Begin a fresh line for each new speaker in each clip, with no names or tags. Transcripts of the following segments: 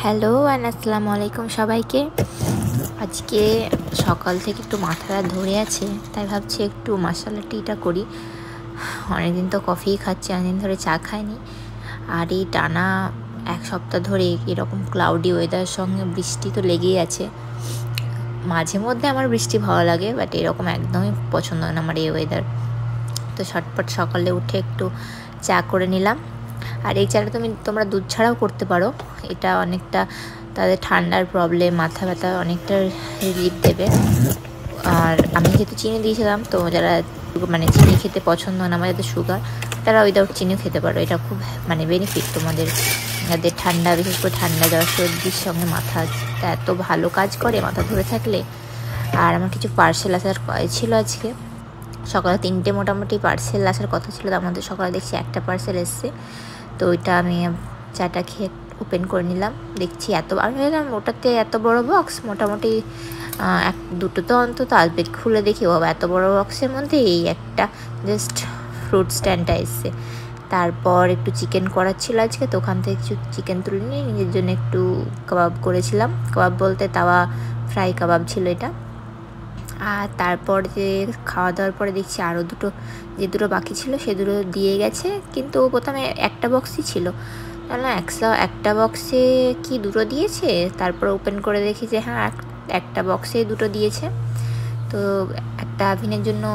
Hello and আসসালামু আলাইকুম সবাইকে। আজকে সকাল থেকে একটু মাথাটা ধরে আছে, তাই ভাবছি একটু মশালা টিটা করি। অনেকদিন তো কফিই খাচ্ছি, অনেকদিন ধরে চা খাইনি। আর এই টানা এক সপ্তাহ ধরে এরকম ক্লাউডি ওয়েদারের সঙ্গে বৃষ্টি তো লেগেই আছে। মাঝে মধ্যে আমার বৃষ্টি ভালো লাগে, বাট এরকম একদমই পছন্দ হয় না আমার এই ওয়েদার। তো ঝটপট সকালে উঠে একটু চা করে নিলাম। আর এই চাটা তোমরা দুধ ছাড়াও করতে পারো। এটা অনেকটা তাদের ঠান্ডার প্রবলেম, মাথা ব্যথা অনেকটা রিলিফ দেবে। আর আমি যেহেতু চিনি দিয়েছিলাম, তো যারা চিনি খেতে পছন্দ না, আমার যাদের সুগার, তারা উইদাউট চিনিও খেতে পারো। এটা খুব বেনিফিট তোমাদের, যাদের ঠান্ডা, বিশেষ করে ঠান্ডা জ্বর সর্দির সঙ্গে মাথাটা এত ভালো কাজ করে মাথা ধরে থাকলে। আর আমার কিছু পার্সেল আসার ছিল আজকে সকালে, 3টে মোটামুটি পার্সেল আসার কথা ছিল, তার মধ্যে সকালে দেখছি একটা পার্সেল এসছে। তো ওইটা আমি চাটা খেয়ে ওপেন করে নিলাম। দেখছি আমি ভাবলাম ওটাতে এত বড় বক্স, মোটামুটি দুটো তো অন্তত আসবে। খুলে দেখি বাবা, এত বড় বক্সের মধ্যে এই একটা জাস্ট ফ্রুট স্ট্যান্ডটা এসছে। তারপর একটু চিকেন করার ছিল আজকে, তো ওখান থেকে কিছু চিকেন তুলে নিয়ে নিজের জন্য একটু কাবাব করেছিলাম। কাবাব বলতে তাওয়া ফ্রাই কাবাব ছিল এটা। আর তারপর যে খাওয়া দাওয়ার পরে দেখছি আরও যে দুটো বাকি ছিল সে দুটো দিয়ে গেছে, কিন্তু প্রথমে একটা বক্সই ছিল। না, একটা বক্সে কি দুটো দিয়েছে, তারপর ওপেন করে দেখি যে হ্যাঁ একটা বক্সে দুটো দিয়েছে। তো একটা আভিনের জন্য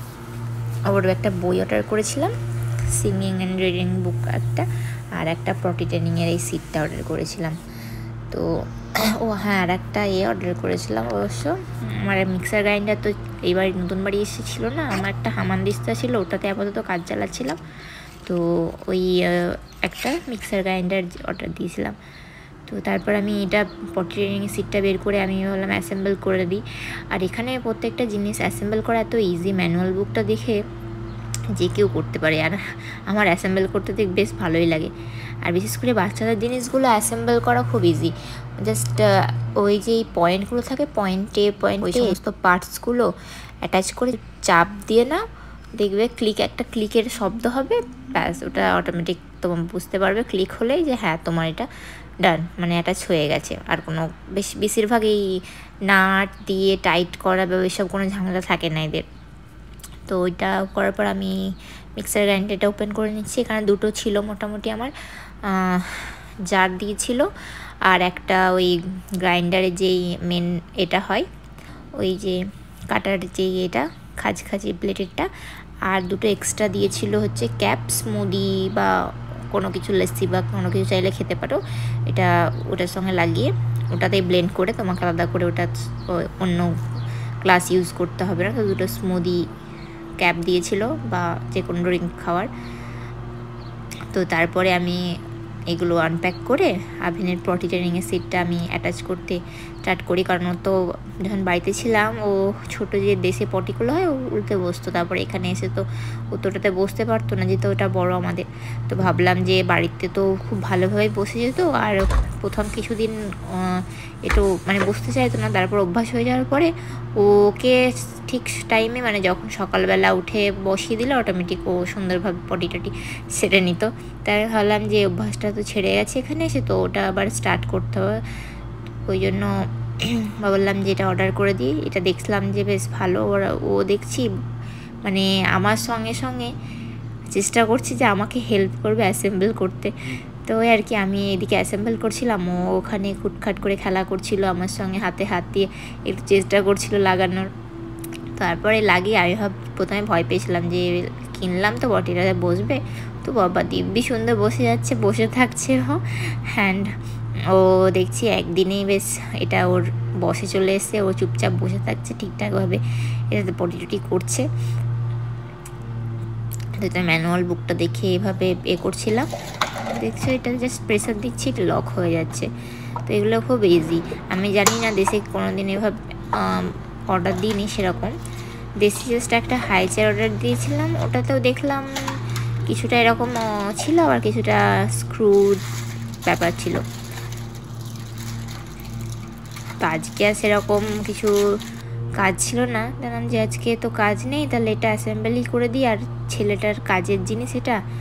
ওর একটা বই অর্ডার করেছিলাম, সিঙ্গিং অ্যান্ড রিডিং বুক একটা, আর একটা পটি ট্রেনিংয়ের এই সিটটা অর্ডার করেছিলাম। তো হ্যাঁ, আর একটা অর্ডার করেছিলাম অবশ্য। আমার মিক্সার গ্রাইন্ডার তো এইবার নতুন বাড়ি এসেছিলো না, আমার একটা হামানদিস্তা ছিল, ওটাতে আপাতত কাজ চালাচ্ছিলাম। তো ওই একটা মিক্সার গ্রাইন্ডার অর্ডার দিয়েছিলাম। তো তারপর আমি এটা পটি ট্রেনিং সিটটা বের করে আমি ভাবলাম অ্যাসেম্বল করে দিই। আর এখানে প্রত্যেকটা জিনিস অ্যাসেম্বল করা এত ইজি, ম্যানুয়াল বুকটা দেখে যে কেউ করতে পারে। আর আমার অ্যাসেম্বল করতে বেশ ভালোই লাগে। আর বিশেষ করে বাচ্চাদের জিনিসগুলো অ্যাসেম্বল করা খুব ইজি। জাস্ট ওই যে পয়েন্টগুলো থাকে, পয়েন্টে ওই সমস্ত পার্টসগুলো অ্যাটাচ করে চাপ দিয়ে না, দেখবে একটা ক্লিকের শব্দ হবে, ব্যাস ওটা অটোমেটিক তোমার বুঝতে পারবে ক্লিক হলেই যে হ্যাঁ তোমার এটা ডান, অ্যাটাচ হয়ে গেছে। আর কোনো বেশিরভাগ এই নাট দিয়ে টাইট করা বা ওইসব কোনো ঝামেলা থাকে না এদের। তো ওইটা করার পর আমি মিক্সার গ্রাইন্ডারটা ওপেন করে নিচ্ছি। এখানে দুটো ছিল মোটামুটি, আমার জার দিয়েছিল, আর একটা ওই গ্রাইন্ডারের যেই মেন এটা হয়, ওই যে কাটার যেই এটা খাঁজি প্লেটেরটা, আর দুটো এক্সট্রা দিয়েছিল হচ্ছে ক্যাপ, স্মুদি বা কোনো কিছু লস্যি বা কোনো কিছু চাইলে খেতে পারো। এটা ওটার সঙ্গে লাগিয়ে ওটাতেই ব্লেন্ড করে তোমাকে আলাদা করে ওটা অন্য গ্লাস ইউজ করতে হবে না। তো দুটো স্মুদি ক্যাপ দিয়েছিল বা যে কোনো ড্রিঙ্ক খাওয়ার। তো তারপরে আমি এগুলো আনপ্যাক করে আভিনের পটি ট্রেনিংয়ের সিটটা আমি অ্যাটাচ করতে স্টার্ট করি। কারণ ও তো যখন বাড়িতে ছিলাম, ও ছোটো যে দেশে পটিগুলো হয় উল্টে বসতো, তারপরে এখানে এসে তো ও তো ওটাতে বসতে পারতো না, যেহেতু ওটা বড় আমাদের। তো ভাবলাম যে বাড়িতে তো খুব ভালোভাবে বসে যেত, আর প্রথম কিছুদিন একটু বসতে চাইতো না, তারপর অভ্যাস হয়ে যাওয়ার পরে ওকে ঠিক টাইমে যখন সকালবেলা উঠে বসিয়ে দিলে অটোমেটিক ও সুন্দরভাবে পটি টটি সেরে নিত। তাই ভাবলাম যে অভ্যাসটা তো ছেড়ে গেছে এখানে এসে, তো ওটা আবার স্টার্ট করতে হবে। ওই জন্য ভাবলাম যে এটা অর্ডার করে দিই। এটা দেখলাম যে বেশ ভালো, ও দেখছি আমার সঙ্গে সঙ্গে চেষ্টা করছি যে আমাকে হেল্প করবে অ্যাসেম্বল করতে। তো আর কি, আমি এদিকে অ্যাসেম্বল করছিলাম, ও ওখানে খুটখাট করে খেলা করছিল আমার সঙ্গে, হাতে হাত দিয়ে একটু চেষ্টা করছিল লাগানোর। তারপরে লাগিয়ে আমি প্রথমে ভয় পেয়েছিলাম যে কিনলাম তো বটিটাতে বসবে, তো বাবা দিব্যি সুন্দর বসে থাকছে ও। হ্যান্ড ও দেখছি একদিনেই বেশ এটা ওর বসে চলে এসছে, ও চুপচাপ বসে থাকছে ঠিকঠাকভাবে, এটাতে পটি টটি করছে। তো ম্যানুয়াল বুকটা দেখে এভাবে করছিলাম, দেখছো এটা জাস্ট প্রেসার দিচ্ছি, এটা লক হয়ে যাচ্ছে। তো এগুলো খুব ইজি। আমি জানি না দেশে কোনোদিন এভাবে অর্ডার দিইনি সেরকম। দেশে জাস্ট একটা হাই চেয়ার অর্ডার দিয়েছিলাম, ওটাতেও দেখলাম কিছুটা এরকম ছিল, আবার কিছুটা স্ক্রু ব্যাপার ছিল। তো আজকে আর সেরকম কিছু কাজ ছিল না, জানলাম যে আজকে তো কাজ নেই, তাহলে এটা অ্যাসেম্বলি করে দিই। আর ছেলেটার কাজের জিনিস এটা,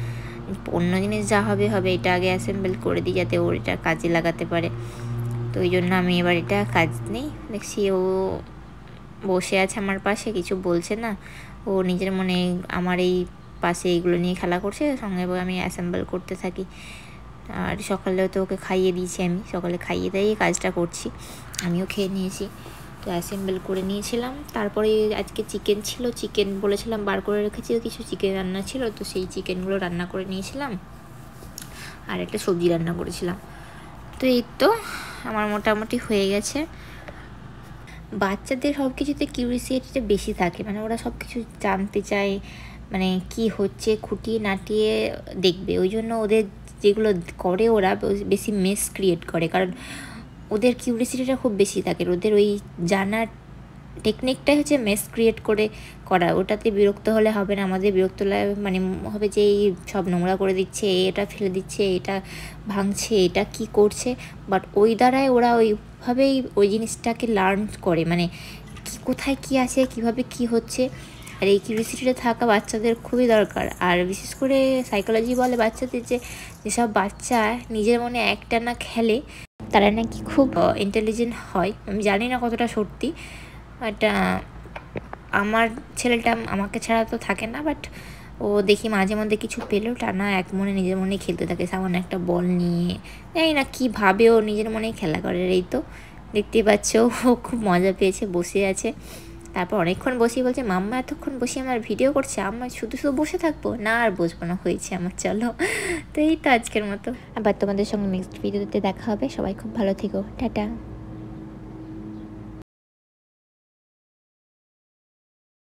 অন্য জিনিস যা হবে হবে, এটা আগে অ্যাসেম্বল করে দিই যাতে ওর এটা কাজে লাগাতে পারে। তো ওই জন্য আমি এবার এটা কাজ নেই, দেখছি ও বসে আছে আমার পাশে, কিছু বলছে না, ও নিজের মনে আমার এই পাশে এইগুলো নিয়ে খেলা করছে, সঙ্গে আমি অ্যাসেম্বল করতে থাকি। আর সকালেও তো ওকে খাইয়ে দিয়েছি, আমি সকালে খাইয়ে দিয়ে কাজটা করছি, আমিও খেয়ে নিয়েছি। তো অ্যাসেম্বল করে নিয়েছিলাম। তারপরে আজকে চিকেন ছিল, চিকেন বলেছিলাম বার করে রেখেছি, কিছু চিকেন রান্না ছিল, তো সেই চিকেনগুলো রান্না করে নিয়েছিলাম আর একটা সবজি রান্না করেছিলাম। তো এই তো আমার মোটামুটি হয়ে গেছে। বাচ্চাদের সব কিছুতে কিউরিসিটিটা বেশি থাকে, মানে ওরা সব কিছু জানতে চায়, মানে কি হচ্ছে খুঁটিয়ে নাটিয়ে দেখবে। ওই জন্য ওদের যেগুলো করে ওরা বেশি মেস ক্রিয়েট করে, কারণ ওদের কিউরিসিটিটা খুব বেশি থাকে। ওদের ওই জানার টেকনিকটাই হচ্ছে মেস ক্রিয়েট করে করা। ওটাতে বিরক্ত হলে হবে না, আমাদের বিরক্ত হলে মানে হবে যে এই সব নোংরা করে দিচ্ছে, এটা ফেলে দিচ্ছে, এটা ভাঙছে, এটা কি করছে। বাট ওই দ্বারাই ওরা ওইভাবেই ওই জিনিসটাকে লার্ন করে, মানে কি কোথায় কি আছে, কিভাবে কি হচ্ছে। আর এই কিউরিসিটিটা থাকা বাচ্চাদের খুবই দরকার। আর বিশেষ করে সাইকোলজি বলে বাচ্চাদের যেসব বাচ্চা নিজের মনে একটানা খেলে তারা নাকি খুব ইন্টেলিজেন্ট হয়। আমি জানি না কতটা সত্যি, বাট আমার ছেলেটা আমাকে ছাড়া তো থাকে না, বাট ও দেখি মাঝে মধ্যে কিছু পেলেও টানা এক মনে নিজের মনে খেলতে থাকে, সামান্য একটা বল নিয়ে, জানি না কীভাবে ও নিজের মনেই খেলা করে। এই তো দেখতেই পাচ্ছ ও খুব মজা পেয়েছে, বসে আছে। তারপর অনেকক্ষণ বসেই বলছে মাম্মা এতক্ষণ বসে আমার ভিডিও করছে, আমার শুধু শুধু বসে থাকবো না, আর বসবো না, হয়েছে আমার, চলো। তো এই তো আজকের মতো, আবার তোমাদের সঙ্গে নেক্সট ভিডিওতে দেখা হবে। সবাই খুব ভালো থেকো, টাটা।